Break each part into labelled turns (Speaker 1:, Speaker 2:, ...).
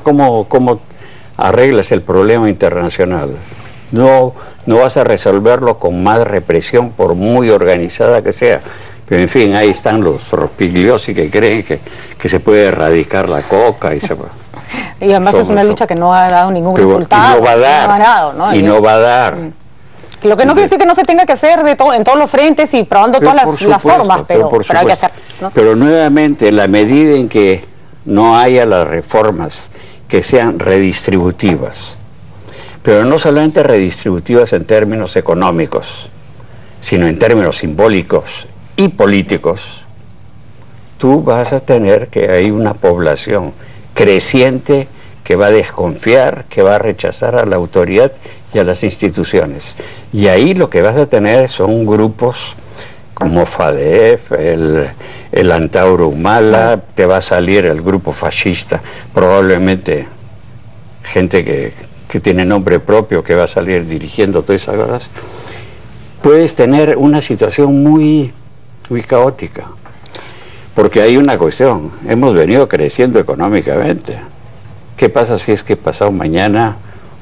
Speaker 1: cómo arreglas el problema internacional. No vas a resolverlo con más represión, por muy organizada que sea. Pero en fin, ahí están los rospigliosi que creen que se puede erradicar la coca.
Speaker 2: Y además es una lucha que no ha dado ningún resultado.
Speaker 1: Y no va a dar. Y no va a dar.
Speaker 2: Lo que no quiere decir que no se tenga que hacer en todos los frentes y probando todas las formas, pero hay que hacer, ¿no?
Speaker 1: Pero nuevamente, en la medida en que no haya las reformas que sean redistributivas, pero no solamente redistributivas en términos económicos, sino en términos simbólicos y políticos, tú vas a tener que hay una población creciente que va a desconfiar, que va a rechazar a la autoridad y a las instituciones. Y ahí lo que vas a tener son grupos como FADEF, el Antauro Humala, te va a salir el grupo fascista, probablemente gente que tiene nombre propio, que va a salir dirigiendo todas esas cosas. Puedes tener una situación muy caótica, porque hay una cuestión, hemos venido creciendo económicamente. ¿Qué pasa si es que pasado mañana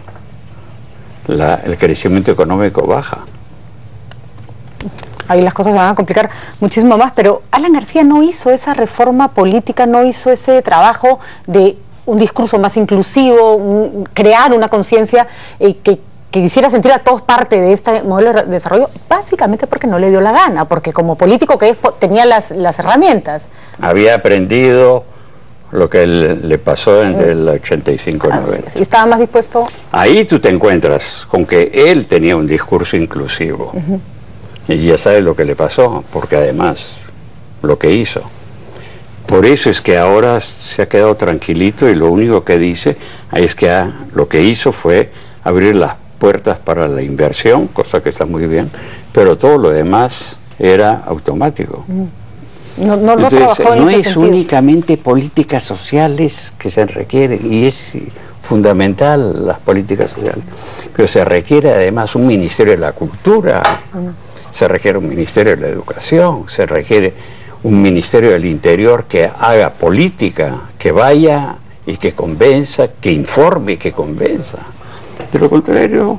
Speaker 1: el crecimiento económico baja?
Speaker 2: Ahí las cosas se van a complicar muchísimo más, pero Alan García no hizo esa reforma política, no hizo ese trabajo de un discurso más inclusivo, crear una conciencia que quisiera sentir a todos parte de este modelo de desarrollo, básicamente porque no le dio la gana, porque como político que es, tenía las herramientas.
Speaker 1: Había aprendido lo que le pasó en el 85-90.
Speaker 2: ¿Y estaba más dispuesto?
Speaker 1: Ahí tú te encuentras con que él tenía un discurso inclusivo. Y ya sabes lo que le pasó, porque además lo que hizo. Por eso es que ahora se ha quedado tranquilito y lo único que dice es que lo que hizo fue abrir las puertas para la inversión, cosa que está muy bien, pero todo lo demás era automático. Entonces, no es únicamente políticas sociales que se requieren, y es fundamental las políticas sociales, pero se requiere además un Ministerio de la Cultura, se requiere un Ministerio de la Educación, se requiere un Ministerio del Interior que haga política, que vaya y que convenza, que informe y que convenza. De lo contrario,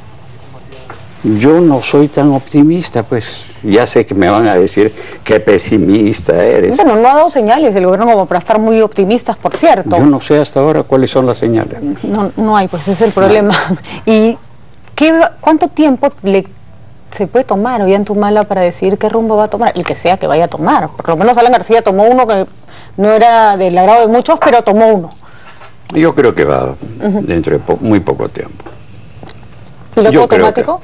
Speaker 1: yo no soy tan optimista, pues ya sé que me van a decir qué pesimista eres.
Speaker 2: Bueno, no ha dado señales del gobierno como para estar muy optimistas, por cierto.
Speaker 1: Yo no sé hasta ahora cuáles son las señales.
Speaker 2: No hay, pues ese es el problema. ¿Y cuánto tiempo se puede tomar Ollanta-Humala para decidir qué rumbo va a tomar? El que sea que vaya a tomar. Por lo menos Alan García tomó uno que no era del agrado de muchos, pero tomó uno.
Speaker 1: Yo creo que va dentro de muy poco tiempo.
Speaker 2: ¿Piloto automático?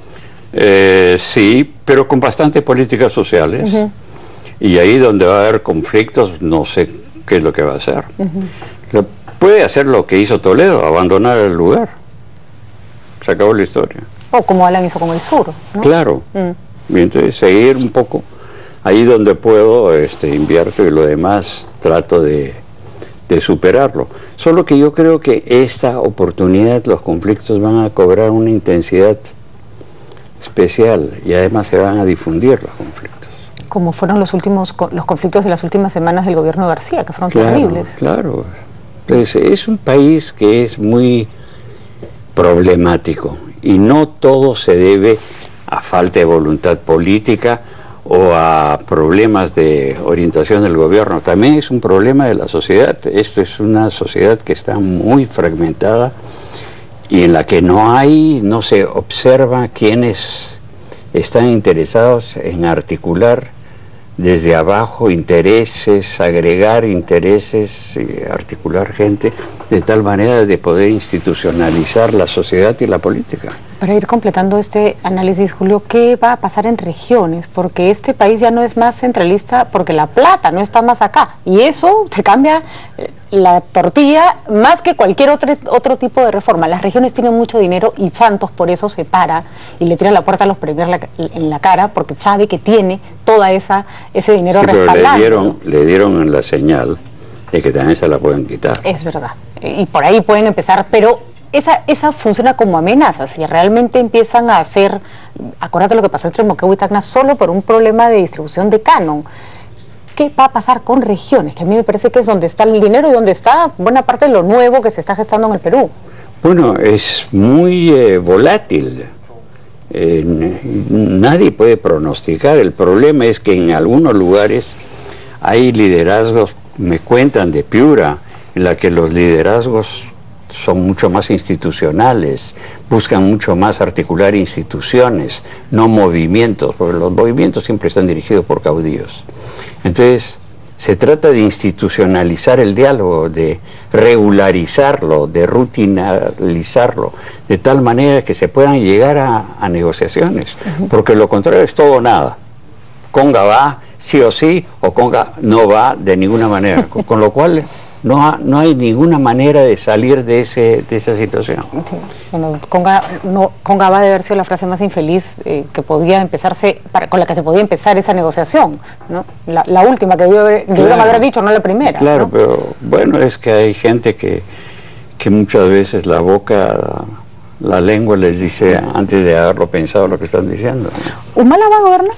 Speaker 1: Sí, pero con bastantes políticas sociales. Y ahí donde va a haber conflictos, no sé qué es lo que va a hacer. Puede hacer lo que hizo Toledo, abandonar el lugar. Se acabó la historia.
Speaker 2: O como Alan hizo con el sur, ¿no?
Speaker 1: Claro. Y entonces seguir un poco ahí donde puedo, invierto, y lo demás trato de superarlo. Solo que yo creo que esta oportunidad, los conflictos van a cobrar una intensidad especial y además se van a difundir los conflictos.
Speaker 2: Como fueron los conflictos de las últimas semanas del gobierno de García, que fueron terribles.
Speaker 1: Claro. Entonces, es un país que es muy problemático y no todo se debe a falta de voluntad política o a problemas de orientación del gobierno. También es un problema de la sociedad. Esto es una sociedad que está muy fragmentada y en la que no se observa quienes están interesados en articular desde abajo intereses, agregar intereses, articular gente, de tal manera de poder institucionalizar la sociedad y la política.
Speaker 2: Para ir completando este análisis, Julio, ¿qué va a pasar en regiones? Porque este país ya no es más centralista porque la plata no está más acá. Y eso te cambia la tortilla más que cualquier otro tipo de reforma. Las regiones tienen mucho dinero y Santos por eso se para y le tira la puerta a los premiers en la cara porque sabe que tiene toda ese dinero respaldado.
Speaker 1: Pero le dieron la señal de que también se la pueden quitar.
Speaker 2: Es verdad. Y por ahí pueden empezar, pero esa funciona como amenaza. Si realmente empiezan a hacer, acuérdate lo que pasó entre Moquegua y Tacna, solo por un problema de distribución de canon. ¿qué va a pasar con regiones? Que a mí me parece que es donde está el dinero y donde está buena parte de lo nuevo que se está gestando en el Perú.
Speaker 1: Bueno, es muy volátil. Nadie puede pronosticar. El problema es que en algunos lugares hay liderazgos, me cuentan de Piura, en la que los liderazgos son mucho más institucionales, buscan mucho más articular instituciones, no movimientos, porque los movimientos siempre están dirigidos por caudillos. Entonces, se trata de institucionalizar el diálogo, de regularizarlo, de rutinalizarlo, de tal manera que se puedan llegar a negociaciones, porque lo contrario es todo o nada. Conga va sí o sí, o Conga no va de ninguna manera, con lo cual no hay ninguna manera de salir de esa situación.
Speaker 2: Sí. Bueno, Conga va a haber sido la frase más infeliz que podía empezarse, con la que se podía empezar esa negociación, ¿no? La última que debieron haber dicho, no la primera.
Speaker 1: Claro,
Speaker 2: ¿no?
Speaker 1: pero bueno, es que hay gente que muchas veces la lengua les dice antes de haberlo pensado lo que están diciendo.
Speaker 2: ¿Humala va a gobernar?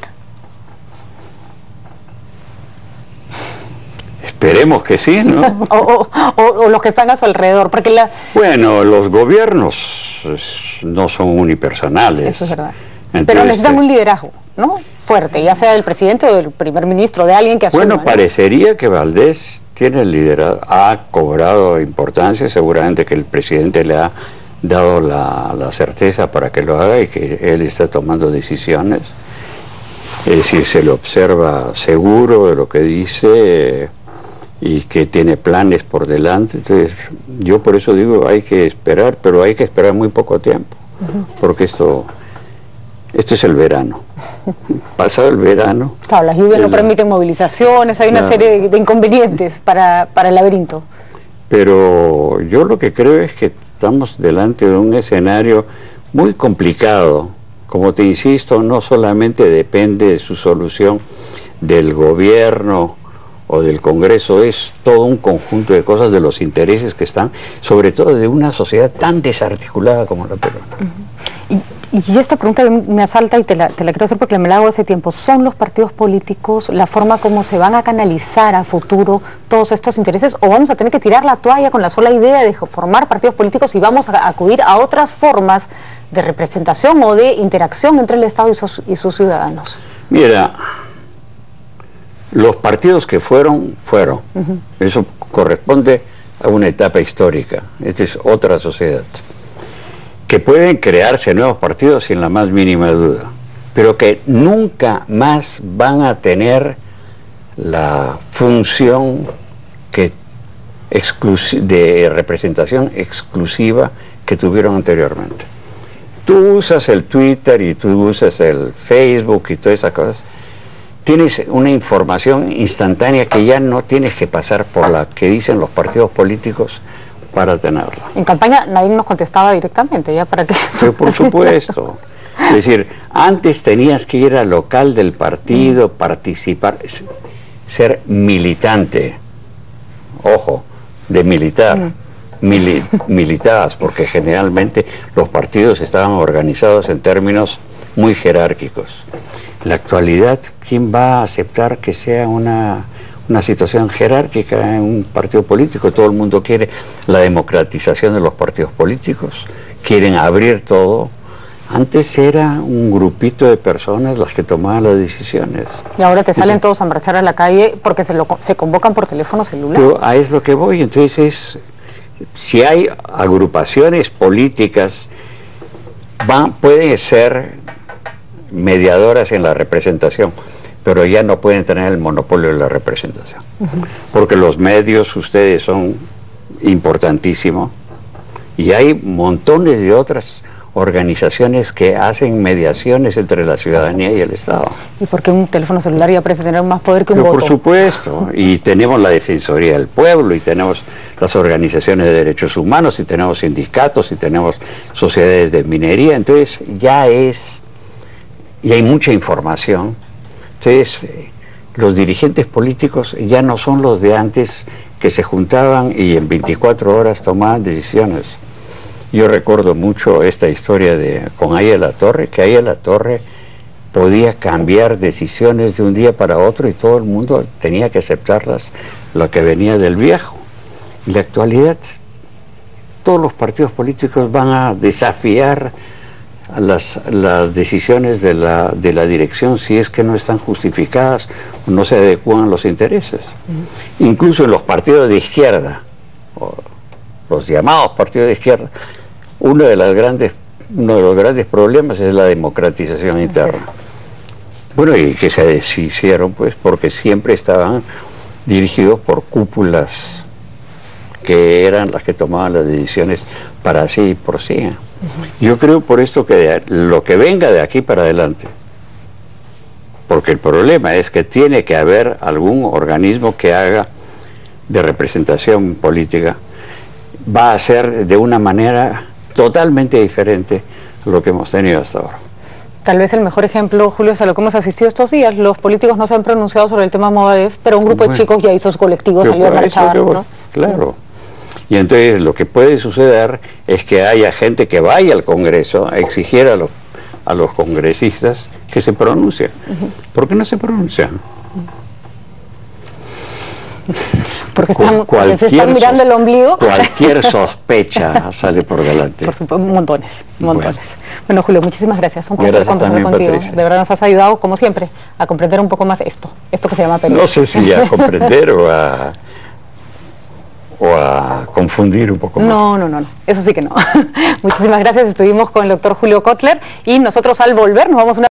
Speaker 1: Esperemos que sí, ¿no?
Speaker 2: o los que están a su alrededor, porque
Speaker 1: Bueno, los gobiernos no son unipersonales.
Speaker 2: Eso es verdad.
Speaker 1: Entonces,
Speaker 2: pero necesitan un liderazgo, ¿no? Fuerte, ya sea del presidente o del primer ministro, de alguien que asuma.
Speaker 1: Bueno,
Speaker 2: ¿no?
Speaker 1: parecería que Valdés tiene el liderazgo, ha cobrado importancia, seguramente que el presidente le ha dado la certeza para que lo haga y que él está tomando decisiones. Es decir, se lo observa seguro de lo que dice y que tiene planes por delante. Entonces, yo por eso digo, hay que esperar, pero hay que esperar muy poco tiempo, porque esto es el verano. Pasado el verano...
Speaker 2: Claro, las lluvias no permiten movilizaciones, hay una serie de inconvenientes para el laberinto.
Speaker 1: Pero yo lo que creo es que estamos delante de un escenario muy complicado. Como te insisto, no solamente depende de su solución del gobierno o del Congreso, es todo un conjunto de cosas, de los intereses que están, sobre todo de una sociedad tan desarticulada como la peruana.
Speaker 2: Y esta pregunta me asalta y te la quiero hacer porque me la hago hace tiempo. ¿Son los partidos políticos la forma como se van a canalizar a futuro todos estos intereses, o vamos a tener que tirar la toalla con la sola idea de formar partidos políticos y vamos a acudir a otras formas de representación o de interacción entre el Estado y sus ciudadanos?
Speaker 1: Mira, los partidos que fueron. Eso corresponde a una etapa histórica. Esta es otra sociedad. Que pueden crearse nuevos partidos sin la más mínima duda, pero que nunca más van a tener la función de representación exclusiva que tuvieron anteriormente. Tú usas el Twitter y tú usas el Facebook y todas esas cosas. Tienes una información instantánea que ya no tienes que pasar por la que dicen los partidos políticos para tenerla.
Speaker 2: En campaña nadie nos contestaba directamente, ¿ya para qué?
Speaker 1: Pero por supuesto. Es decir, antes tenías que ir al local del partido, participar, ser militante. Ojo, de militar. Militabas, porque generalmente los partidos estaban organizados en términos muy jerárquicos. En la actualidad, ¿quién va a aceptar que sea una situación jerárquica en un partido político? Todo el mundo quiere la democratización de los partidos políticos, quieren abrir todo. Antes era un grupito de personas las que tomaban las decisiones. Y ahora te salen todos a marchar a la calle porque se convocan por teléfono celular. Pero a eso es lo que voy. Entonces, si hay agrupaciones políticas, pueden ser mediadoras en la representación, pero ya no pueden tener el monopolio de la representación. Porque los medios, ustedes son importantísimos, y hay montones de otras organizaciones que hacen mediaciones entre la ciudadanía y el Estado. ¿Y por qué un teléfono celular ya parece tener más poder que un voto? Por supuesto, y tenemos la Defensoría del Pueblo, y tenemos las organizaciones de derechos humanos, y tenemos sindicatos, y tenemos sociedades de minería. Entonces y hay mucha información. Entonces, los dirigentes políticos ya no son los de antes, que se juntaban y en 24 horas tomaban decisiones. Yo recuerdo mucho esta historia con Aya La Torre, que Aya La Torre podía cambiar decisiones de un día para otro y todo el mundo tenía que aceptarlas, lo que venía del viejo. En la actualidad, todos los partidos políticos van a desafiar a las decisiones de la dirección si es que no están justificadas o no se adecúan a los intereses. Incluso en los partidos de izquierda, o los llamados partidos de izquierda, uno de los grandes problemas es la democratización interna. Bueno, y que se deshicieron pues porque siempre estaban dirigidos por cúpulas que eran las que tomaban las decisiones para sí y por sí. Yo creo por esto que lo que venga de aquí para adelante, porque el problema es que tiene que haber algún organismo que haga de representación política, va a ser de una manera totalmente diferente a lo que hemos tenido hasta ahora.
Speaker 2: Tal vez el mejor ejemplo, Julio, es a lo que hemos asistido estos días. Los políticos no se han pronunciado sobre el tema Movadef, pero un grupo de chicos ya hizo su colectivo, salió a marchar, ¿no?
Speaker 1: Claro. Y entonces lo que puede suceder es que haya gente que vaya al Congreso a exigir a los congresistas que se pronuncien. ¿Por qué no se pronuncian?
Speaker 2: Porque se están mirando el ombligo.
Speaker 1: Cualquier sospecha sale por delante.
Speaker 2: Por supuesto, montones. Bueno, Julio, muchísimas gracias. Un placer conversar contigo.
Speaker 1: Patricia.
Speaker 2: De verdad nos has ayudado, como siempre, a comprender un poco más esto que se llama Perú.
Speaker 1: No sé si a comprender o a confundir un poco más.
Speaker 2: No, eso sí que no. Muchísimas gracias. Estuvimos con el doctor Julio Kotler y nosotros al volver nos vamos a una